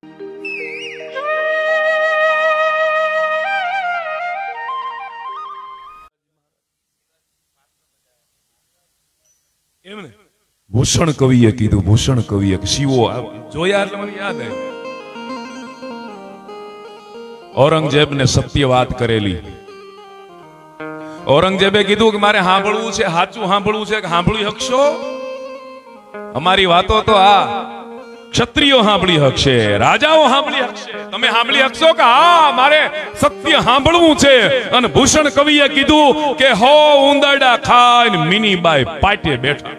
ભૂષણ કવિએ કીધું, ભૂષણ કવિએ શિવો જોયા એટલે મને યાદ આવ્યું. ઔરંગઝેબ ને સત્ય વાત કરેલી. ઔરંગઝેબે કીધું કે મારે સાંભળવું છે, સાચું સાંભળવું છે, સાંભળી શકશો? અમારી વાતો તો આ ક્ષત્રિયો સાંભળી શકશે, રાજાઓ સાંભળી શકશે, તમે સાંભળી શકશો? કે હા, મારે સત્ય સાંભળવું છે. અને ભૂષણ કવિએ કીધું કે હો ઉંદરડા ખાઈને મીનીબાઈ પાટે બેઠા.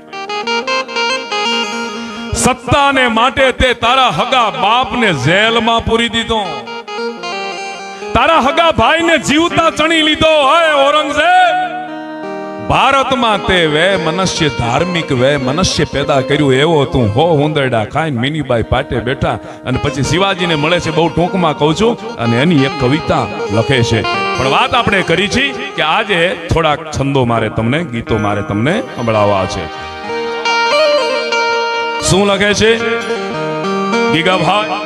સત્તાને માટે તે તારા હગા બાપને જેલમાં પૂરી દીધો, તારા હગા ભાઈને જીવતા ચણી લીધો. હે ઔરંગઝેબ, ભારતમાં તે વે મનુષ્ય ધાર્મિક વે મનુષ્ય પેદા કર્યું એવો તું હો ઉંદરડા ખાઈને મીનીબાઈ પાટે બેઠા. અને પછી શિવાજીને મળે છે, બહુ ટૂંકમાં કહું છું, અને એની એક કવિતા લખે છે. પણ વાત આપણે કરી છે કે આજે થોડાક છંદો મારે તમને, ગીતો મારે તમને સંભળાવવા છે. શું લખે છે ગીગાભાઈ?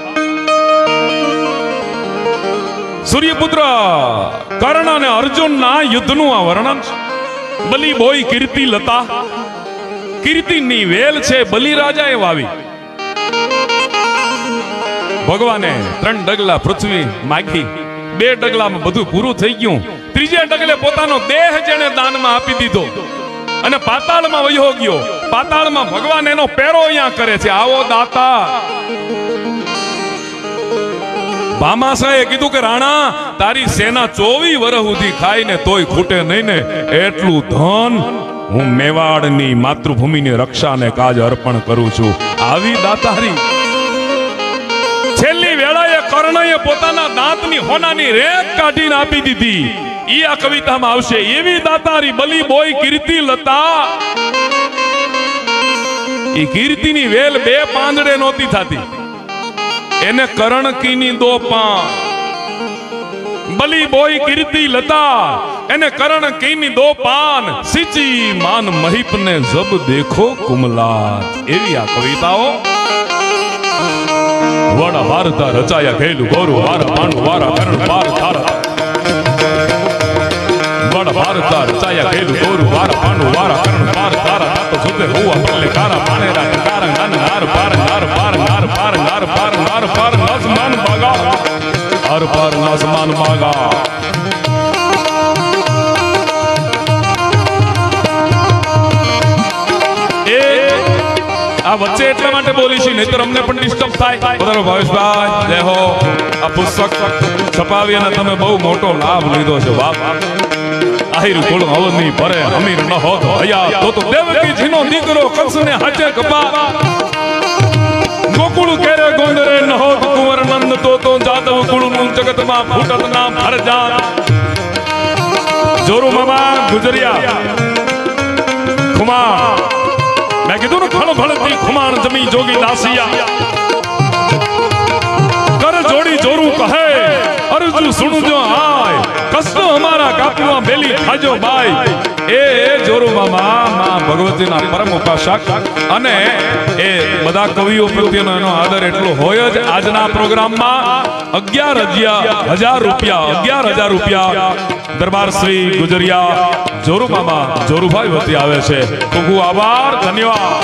સૂર્યપુત્ર કર્ણ અને અર્જુનના યુદ્ધનું આ વર્ણન છે. બલી બોય કીર્તિ લતા, કીર્તિની વેલ છે બલિરાજાએ વાવી. ભગવાને 3 ડગલા પૃથ્વી માગી, 2 ડગલામાં બધું પૂરું થઈ ગયું. 3જે ડગલે પોતાનો દેહ જેને દાનમાં આપી દીધો અને પાતાળમાં વયો ગયો. પાતાળમાં ભગવાન એનો પેરો અહીંયા કરે છે. આવો દાતા. ભામાશાહે કીધું કે રાણા, તારી સેના 24 વર્ષ સુધી ખાઈને તોય ખૂટે નહીં ને, એટલું ધન હું મેવાડની માતૃભૂમિની રક્ષાને કાજ અર્પણ કરું છું. આવી દાતારી. છેલ્લી વેળાએ કર્ણએ પોતાના દાંતની હોનાની રેત કાઢીને આપી દીધી. ઈ આ કવિતામાં આવશે. એવી દાતારી બલી બોય કીર્તિ લતા. ઈ કીર્તિની વેલ 2 પાંદડે નહોતી થતી, એને કરણ કીની 2 પાન. બલી બોય કીર્તિ લતા, એને કરણ કીની 2 પાન. સિંચી માન મહિપ ને જબ દેખો કુમલાત. એવી આ કવિતાઓ. વડા ભારતા રચાયા ખેલું ગોરુ વારા પાંડુ વારા કરણ પાર તારા. વડા ભારતા રચાયા ખેલું ગોરુ વારા પાંડુ વારા કરણ પાર તારા. તો સુધે હુઆ પલ્લે કારા પાણેરા કારા નાન નાર પાર નાર પાર નાર પાર નાર પાર નાર પાર આસમાન ભાગા, હર પાર આસમાન ભાગા. આ વચ્ચે એટલા માટે બોલી છે, નહીતર અમને પણ ડિસ્ટર્બ થાય. બધાનો ભાવેશભાઈ જય હો. આ પુસ્તક છપાવી અને તમે બહુ મોટો લાભ લીધો છે બાપ. આહિર કુળ અવની ભરે અમીર ન હોત હયા, તો દેવકી જીનો દીકરો કંસને હાચે કપા. ગોકુળ કેરે ગોંદરે ન હોત કુંવર નંદ, તો જાદવ કુળનું જગતમાં ફૂટત નામ હરજાન. જોરુ મામા ગુજરિયા ખુમાર, મેં કીધું ને ખળ ભળતી ખુમાર જમી જોગી દાસિયા. કર જોડી જોરું કહે અરજુ સુણજો આય, કસનો અમારા કાપુમાં બેલી ખાજો બાય. એ જોરુ મામા માં ભગવતીના પરમ ઉપાસક, અને એ બધા કવિઓ પ્રત્યેનો એનો આદર એટલો હોય જ. આજના પ્રોગ્રામમાં 11,000 રૂપિયા દરબાર શ્રી ગુજરિયા જોરુ મામા જોરુભાઈ વતી આવે છે. ખૂબ ખૂબ આભાર, ધન્યવાદ.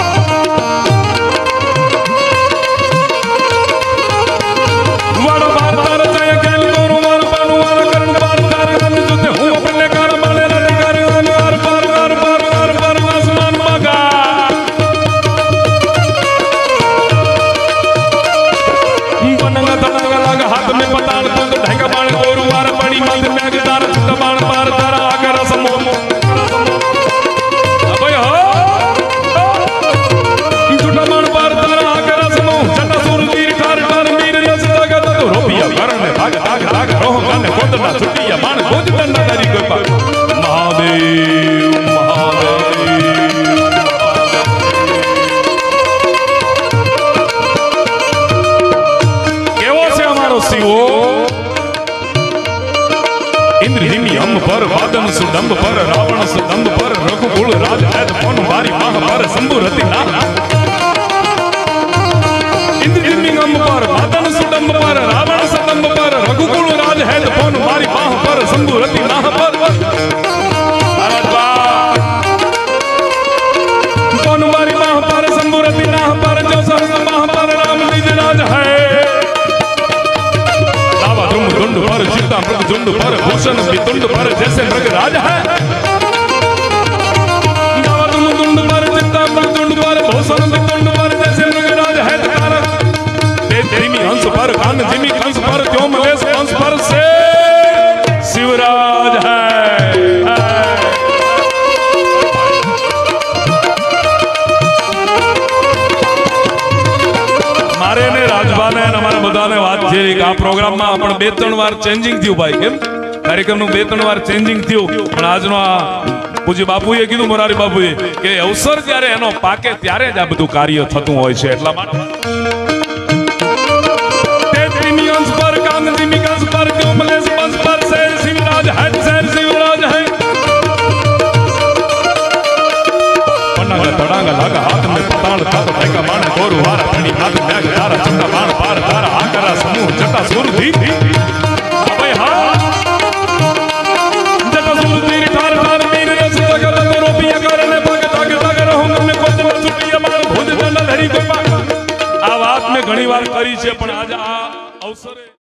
સુદંબ પર રાવણ સુદંબ પર રઘુકુળ રાજ હૈદ કોન મારી માહ પર સંભુરતી ના. ઇન્દ્રજિની અંબ પર વાદન સુદંબ मृग झुंड पर भूषण वितुंड पर जैसे मृग राज है झुंड पर चित्ता मृग झुंड पर भूषण वितुंड पर जैसे मृग राज है तेरी हंस पर कान जिमी कंस पर क्यों मलेश कंस पर से शिवराज है। मारे ने રાજભાને અને અમારા બધાને વાત છે કે આ પ્રોગ્રામમાં પણ બે ત્રણ વાર ચેન્જિંગ થયું ભાઈ કેમ કાર્યક્રમનું બે ત્રણ વાર ચેન્જિંગ થયું પણ આજનો આ પૂજ્ય બાપુએ કીધું મોરારી બાપુએ કે અવસર જ્યારે એનો પાકે ત્યારે જ આ બધું કાર્ય થતું હોય છે એટલા માટે તેત્રીમી અંશ પર કાંગજી મિકાસ પર કોમલેશ બંસ પર શેર શિવરાજ હૈ શેર શિવરાજ હૈ પન્નાગા તડાંગા લાગા હાથ में पताल था तो का बाण गोरु वारा ठंडी हाथ बैग तारा चंदा बाण पार तारा आकरा समूह जटा सुरधि अबे हां जटा सुरधि ठार ठार मीर रस जगत करो पिया करने भगत आगे रहूं मैं कोच में छुटिया मार भोज दंड धरी को आ बात में घणी बार करी छे पण आज आ अवसरे